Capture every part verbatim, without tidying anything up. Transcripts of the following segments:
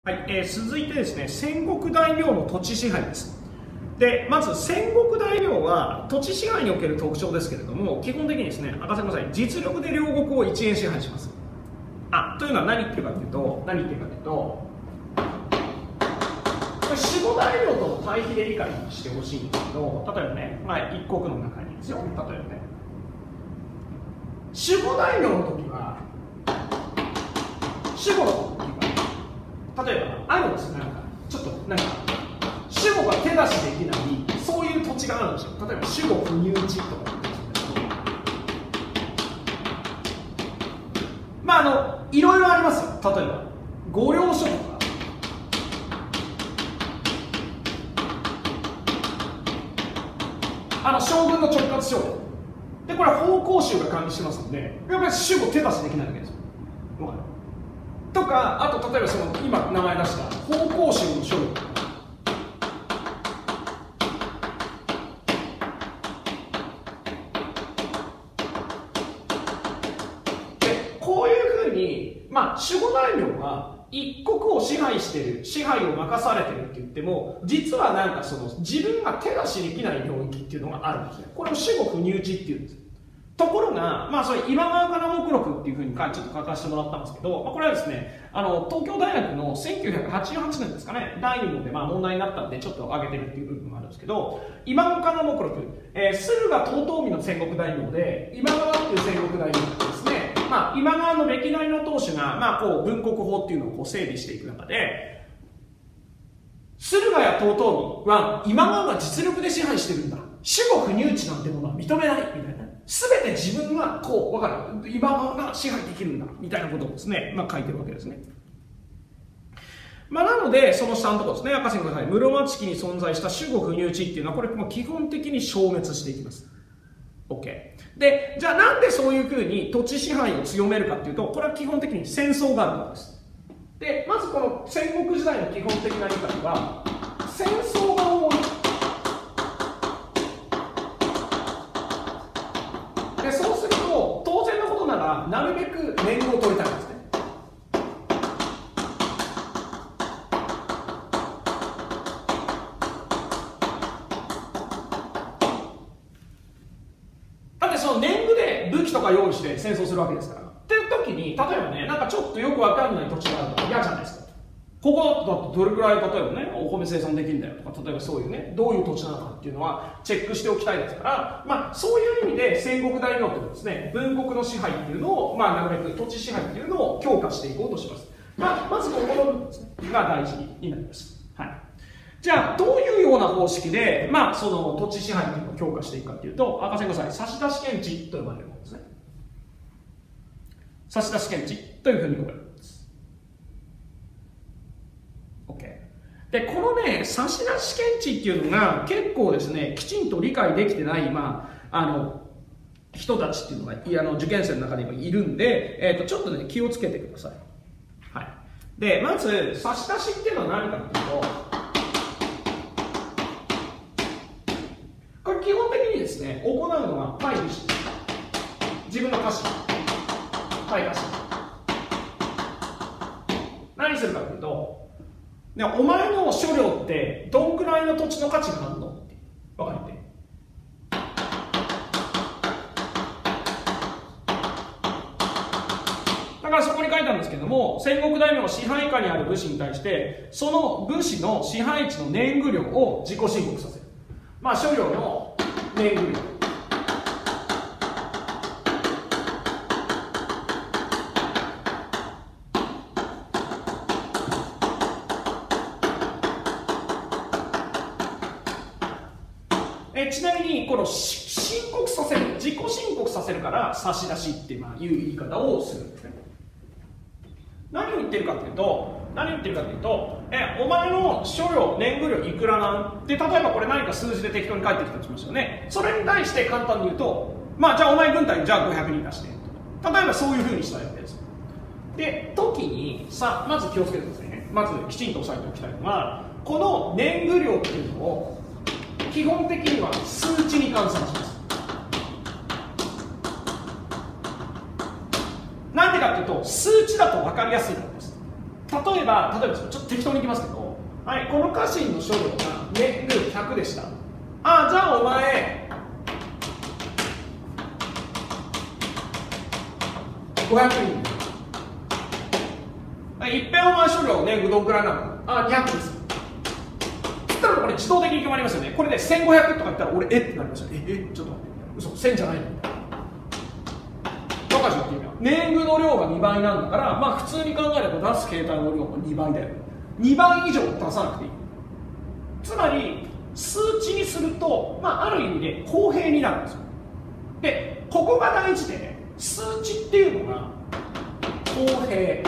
はい、えー、続いてですね、戦国大名の土地支配です。で、まず戦国大名は土地支配における特徴ですけれども、基本的にですね、赤瀬ください、実力で両国を一円支配します。あ、というのは何言ってるかというと、何言ってるかというと、これ守護大名との対比で理解してほしいんですけど、例えばね、まあ、一国の中にですよ、例えばね、守護大名の時は、守護の時は、例えばあるんですよ、なんかちょっとなんか守護が手出しできないそういう土地があるんですよ。例えば守護不入地とか言ってるんですけど、まああのいろいろありますよ。例えば御領所とか、あの将軍の直轄省で、これは法公衆が管理してますので、やっぱり守護手出しできないわけですよ。わかる？とか、あと例えばその今名前出した法公衆の書類、でこういうふうに、まあ、守護大名は一国を支配している、支配を任されてるって言っても、実はなんかその自分が手出しできない領域っていうのがあるんですね。これを守護不入地っていうんです。ところが、まあ、それ今川かな目録っていうふうにちょっと書かせてもらったんですけど、まあ、これはですね、あの東京大学のせんきゅうひゃくはちじゅうはちねんですかね、だいに問でまあ問題になったんで、ちょっと上げてるっていう部分があるんですけど、今川かな目録、えー、駿河遠江の戦国大名で、今川っていう戦国大名がですね、まあ、今川の歴代の当主が、まあ、こう文国法っていうのをこう整備していく中で、駿河や遠江は今川が実力で支配してるんだ、守護不入地なんてものは認めないみたいな。すべて自分がこう、わかる、今川が支配できるんだみたいなことをですね、まあ、書いてるわけですね。まあ、なので、その下のところですね、赤線ください。室町期に存在した守護不入地っていうのは、これも基本的に消滅していきます。OK。で、じゃあなんでそういうふうに土地支配を強めるかっていうと、これは基本的に戦争があるからです。で、まずこの戦国時代の基本的な理解は、戦争が多い。でそうすると当然のことならなるべく年貢を取りたいんですね。だってその年貢で武器とか用意して戦争するわけですから。っていう時に例えばね、なんかちょっとよくわかんない土地があると嫌じゃないですか。ここだとどれくらい例えばねお米生産できるんだよとか、例えばそういうねどういう土地なのかっていうのはチェックしておきたいですから、まあそういう意味で戦国大名とですね文国の支配っていうのを、まあなるべく土地支配っていうのを強化していこうとします。まあまずここの部分ですねが大事になります。はい。じゃあどういうような方式でまあその土地支配っていうのを強化していくかっていうと、赤線ください。差出検地と呼ばれるものですね。差出検地というふうに呼ばれる。でこのね差出検地っていうのが結構ですねきちんと理解できてない、まあ、あの人たちっていうのがあの受験生の中にもいるんで、えー、とちょっとね気をつけてください。はい、でまず差し出しっていうのは何かっていうと、これ基本的にですね行うのはパイルして自分の歌詞パイ歌詞何するかっていうと、ね、お前の所領ってどんくらいの土地の価値があるのって分かって。だからそこに書いてあるんですけども、戦国大名の支配下にある武士に対してその武士の支配地の年貢量を自己申告させる。まあ所領の年貢量、えちなみにこの申告させる、自己申告させるから差し出しっていう言い方をするんですね。何を言ってるかっていうと、何を言ってるかっていうと、えお前の所領年貢量いくらなんで、例えばこれ何か数字で適当に書いてきたとしますよね。それに対して簡単に言うと、まあじゃあお前軍隊じゃあごひゃくにん出して、例えばそういうふうにしたいわけです。で時にさまず気をつけてくださいね。まずきちんと押さえておきたいのは、この年貢量っていうのを基本的には数値に換算します。なんでかっていうと数値だと分かりやすいからです。 例えば例えばちょっと適当にいきますけど、はい、この家臣の所領が年貢ひゃくでした。ああ、じゃあお前ごひゃくにんいっぺんお前所領年貢どんくらいなの？ああ、にひゃくです。そしたらこれ自動的に決まりますよね。これでせんごひゃくとか言ったら俺えってなりますよね。ええちょっと待って、嘘、せんじゃないの？バカじゃんっていうか、年貢の量がにばいなんだから、まあ普通に考えれば出す携帯の量もにばいだよ。にばい以上出さなくていい。つまり数値にすると、まあ、ある意味で公平になるんですよ。でここが大事で、ね、数値っていうのが公平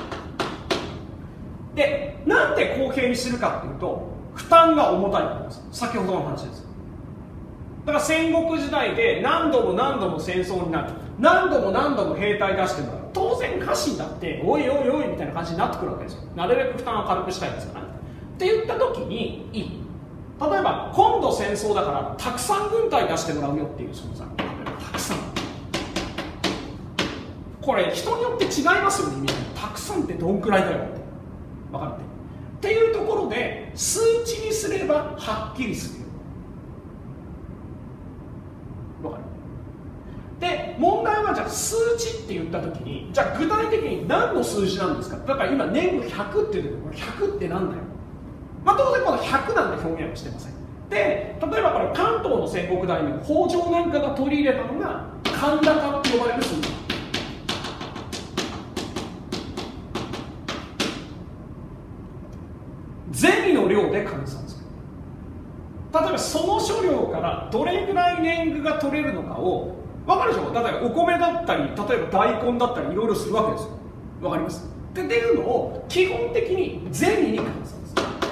で、なんで公平にするかっていうと、負担が重たいからです。先ほどの話です。だから戦国時代で何度も何度も戦争になる、何度も何度も兵隊出してもらう、当然家臣だっておいおいおいみたいな感じになってくるわけですよ。なるべく負担を軽くしたいですから、ね、って言った時にいい。例えば今度戦争だからたくさん軍隊出してもらうよっていう存在、たくさん、これ人によって違いますよね、意味。たくさんってどんくらいだよって分かるっていうところで、数値にすればはっきりするよ。分かる。で問題は、じゃあ数値って言った時に、じゃあ具体的に何の数字なんですか。だから今年貢ひゃくって言うけど、これひゃくってなんだよ。まあ当然このひゃくなんて表現はしてません。で例えばこれ関東の戦国大名北条なんかが取り入れたのが神高って呼ばれる数字。銭の量で換算する。例えばその所領からどれぐらい年貢が取れるのかを分かるでしょ。例えばお米だったり、例えば大根だったりいろいろするわけですよ。分かります。っていうのを基本的に銭に換算する。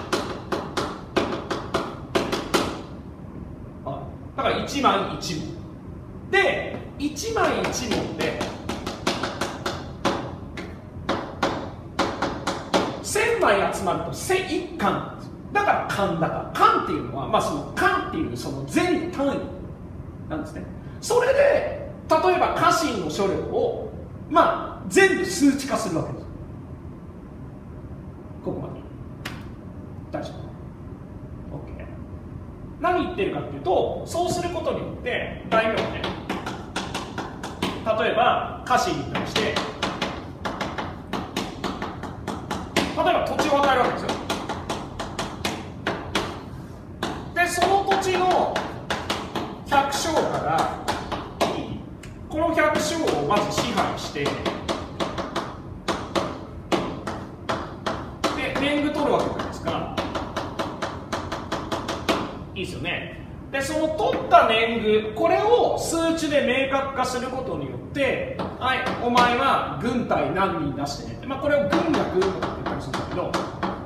だからいちまんいちもんで、いちまんいちもんでせんまい集まるとせんいっかんなんですよ。だから貫高。貫っていうのは、まあ、その貫っていうその銭の単位なんですね。それで例えば家臣の所領を、まあ、全部数値化するわけです。ここまで大丈夫。何言ってるかっていうと、そうすることによって大名はね、例えば家臣に対して例えば土地を与えるわけですよ。でその土地の百姓からこの百姓をまず支配して、で年貢取るわけじゃないですか。いいですよね。でその取った年貢、これを数値で明確化することによって、はい、お前は軍隊何人出してねって、まあ、これを軍学とかって言ったりするんだけど、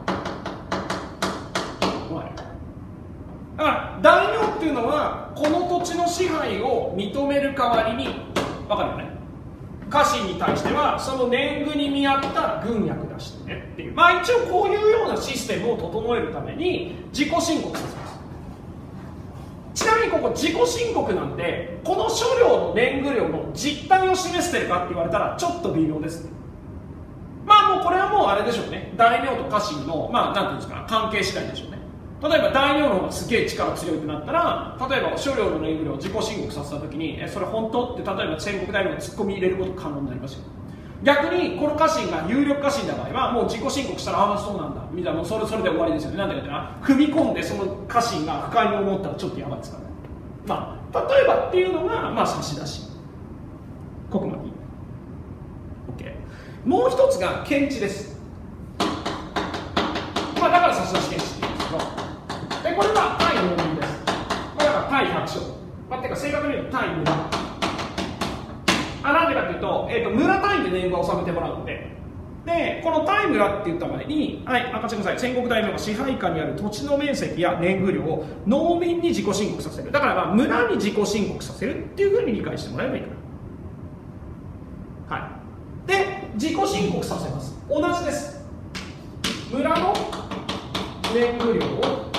だから大名っていうのはこの土地の支配を認める代わりに、分かるよね、家臣に対してはその年貢に見合った軍役出してねっていう、まあ一応こういうようなシステムを整えるために自己申告させます。ちなみにここ自己申告なんで、この所領の年貢量の実態を示してるかって言われたらちょっと微妙ですね。まあもうこれはもうあれでしょうね、大名と家臣のまあなんていうんですか、関係次第でしょうね。例えば大名の方がすげえ力強くなったら、例えば所領の年貢量を自己申告させた時に、えそれ本当って例えば戦国大名がツッコミ入れること可能になりますよ。逆にこの家臣が有力家臣の場合はもう自己申告したら、ああそうなんだみたいな、それそれで終わりですよね。なんだかってな、踏み込んでその家臣が不快に思ったらちょっとやばいですからね。まあ例えばっていうのがまあ差し出し、ここまでいい。 OK。 もう一つが検地です。まあだから差し出し検地って言うんですけど、でこれは対農民です。これだから対百姓、まあ、てか正確に言うと対村。あ、なんでかっていうと、えー、と村単位で年貢を納めてもらうので、でこの対村って言った場合に、はい、任せてください、戦国大名が支配下にある土地の面積や年貢量を農民に自己申告させる。だからまあ村に自己申告させるっていうふうに理解してもらえばいいかな。はい。で自己申告させます。同じです。村の年貢量を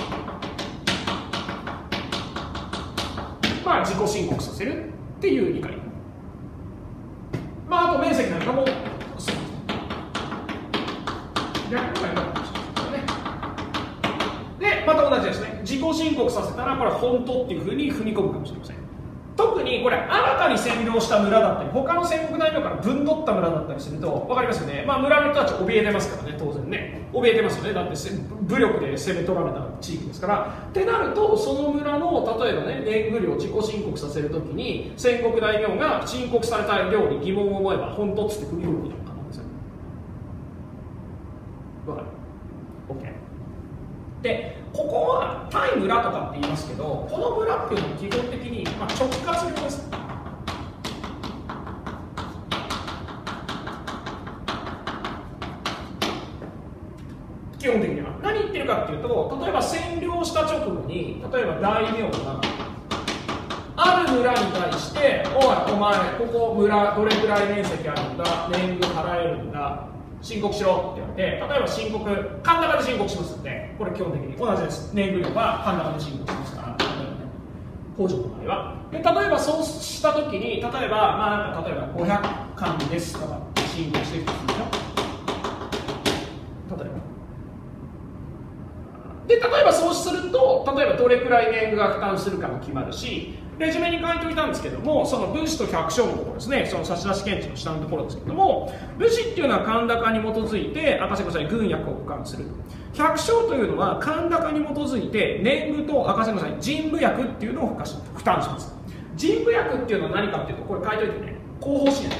まあ自己申告させるっていう理解。まああと面積なんかもそう。 同じですね。自己申告させたらこれ本当っていうふうに踏み込むかもしれません。特にこれ新たに占領した村だったり他の戦国大名から分取った村だったりすると分かりますよね。まあ村の人たち怯えてますからね、当然ね怯えてますよね。だって武力で攻め取られた地域ですから。ってなるとその村の例えばね年貢量を自己申告させるときに戦国大名が申告された量に疑問を思えば本当っつって踏み込むことが可能ですよ。分かる ?OK。でここは対村とかって言いますけど、この村っていうのは基本的に、まあ、直轄領です。基本的には何言ってるかっていうと、例えば占領した直後に例えば大名がある村に対して「おいお前ここ村どれくらい面積あるんだ、年貢払えるんだ、申告しろ」って言われて、例えば申告神高で申告しますんで、これ基本的に同じです。年貢量は神高で申告しますから、北条の場合は。で例えばそうしたときに、例えばまあなんか例えばごひゃく貫ですとか申告してきてるんでしょ。例えばで例えばそうすると、例えばどれくらい年貢が負担するかも決まるし、レジュメに書いておいたんですけども、その武士と百姓のところですね、その差出検地の下のところですけども、武士っていうのは神高に基づいて赤瀬御祭軍役を補完する。百姓というのは神高に基づいて年貢と赤瀬御祭陣武役っていうのを負担します。陣武役っていうのは何かっていうと、これ書いておいてね、後方支援です。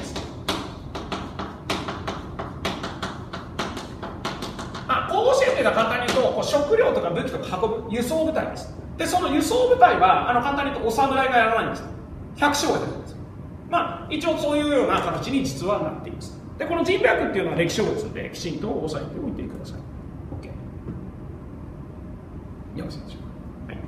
あ、後方支援っていうのは簡単に言うと、こう食料とか武器とか運ぶ輸送部隊です。でその輸送部隊はあの簡単に言うとお侍がやらないんです。百姓がやるんです。まあ一応そういうような形に実はなっています。でこの陣武役っていうのは歴史書ですのできちんと押さえておいてください。 OK、 よろしいでしょうか。はい、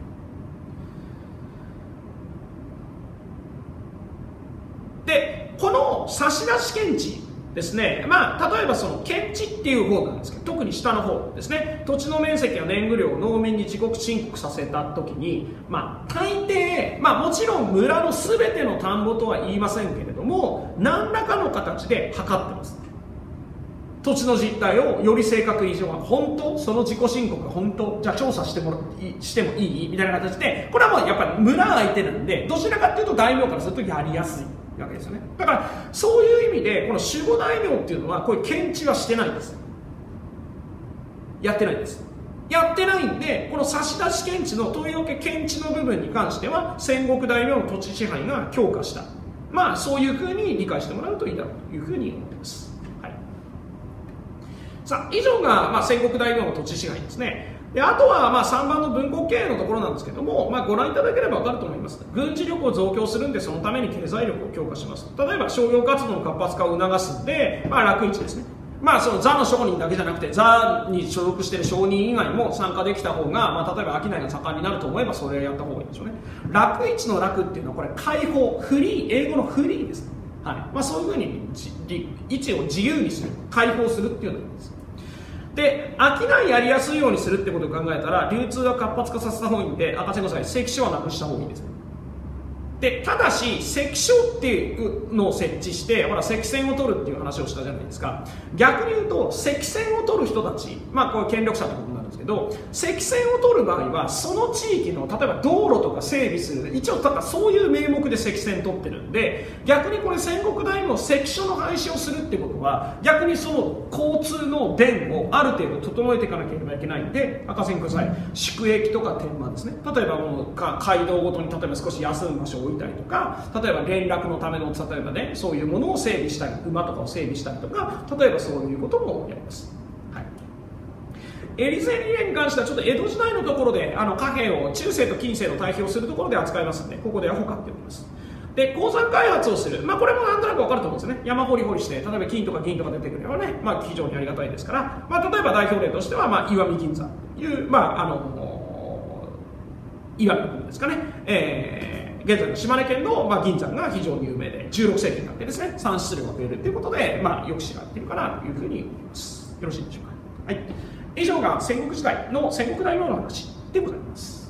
でこの差出検地ですね、まあ、例えばその検地っていう方なんですけど、特に下の方ですね、土地の面積や年貢量を農民に自己申告させたときに、まあ、大抵、まあ、もちろん村のすべての田んぼとは言いませんけれども、何らかの形で測ってます。土地の実態をより正確にしてもらう。本当その自己申告が本当じゃあ調査してもらしてもいいみたいな形で、これはもうやっぱり村相手なんで、どちらかというと大名からするとやりやすいわけですよね。だからそういう意味でこの守護大名っていうのはこういう検地はしてないんです。やってないんです。やってないんで、この差出検地の問い分け検地の部分に関しては戦国大名の土地支配が強化した、まあそういうふうに理解してもらうといいだろうというふうに思っています。はい、さあ以上がまあ戦国大名の土地支配ですね。であとはまあさんばんの分国経営のところなんですけども、まあ、ご覧いただければ分かると思います。軍事力を増強するんで、そのために経済力を強化します。例えば商業活動の活発化を促すんで、まあ、楽市ですね。まあ、その座の商人だけじゃなくて、座に所属している商人以外も参加できた方が、まあ、例えば商いが盛んになると思えばそれをやった方がいいでしょうね。楽市の楽っていうのはこれ開放、フリー、英語のフリーです。はい、まあ、そういうふうに位置を自由にする、開放するっていうのがいいです。で、商いやりやすいようにするってことを考えたら、流通は活発化させた方がいいんで、赤瀬御祭関所はなくした方がいいです。でただし関所っていうのを設置して、ほら関線を取るっていう話をしたじゃないですか。逆に言うと関線を取る人たち、まあこれ権力者ってことになるんですけど、関線を取る場合はその地域の例えば道路とか整備する、一応だからそういう名目で関線取ってるんで、逆にこれ戦国大名関所の廃止をするってことは、逆にその交通の便をある程度整えていかなければいけないんで、赤線ください、宿駅とか天満ですね。例えばもう街道ごとに例えば少し休む場所を置いたりとか、例えば連絡のための例えばね、そういうものを整備したり、馬とかを整備したりとか、例えばそういうこともやります。はい、エリゼリレに関してはちょっと江戸時代のところであの貨幣を中世と近世の対比をするところで扱いますので、ここでは他っております。で鉱山開発をする、まあ、これもなんとなく分かると思うんですよね。山掘り掘りして、例えば金とか銀とか出てくればね、まあ、非常にありがたいですから、まあ、例えば代表例としては、まあ、石見銀山という、まあ、あの石見の国ですかね、えー、現在の島根県の、まあ、銀山が非常に有名で、じゅうろくせいきになってですね、産出量が増えるということで、まあ、よく知られているかなというふうに思います。よろしいでしょうか。はい、以上が戦国時代の戦国大名の話でございます。